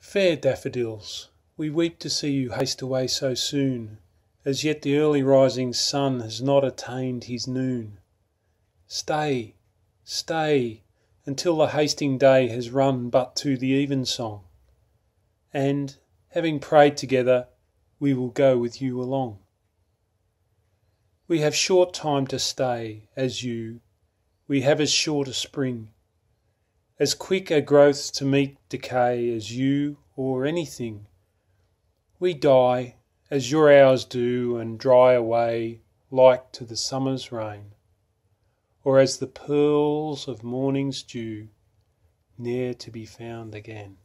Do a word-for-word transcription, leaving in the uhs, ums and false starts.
Fair daffodils, we weep to see you haste away so soon, as yet the early rising sun has not attained his noon. Stay, stay, until the hasting day has run but to the evensong, and, having prayed together, we will go with you along. We have short time to stay, as you, we have as short a spring, as quick a growth to meet decay as you or anything. We die, as your hours do, and dry away like to the summer's rain, or as the pearls of morning's dew, ne'er to be found again.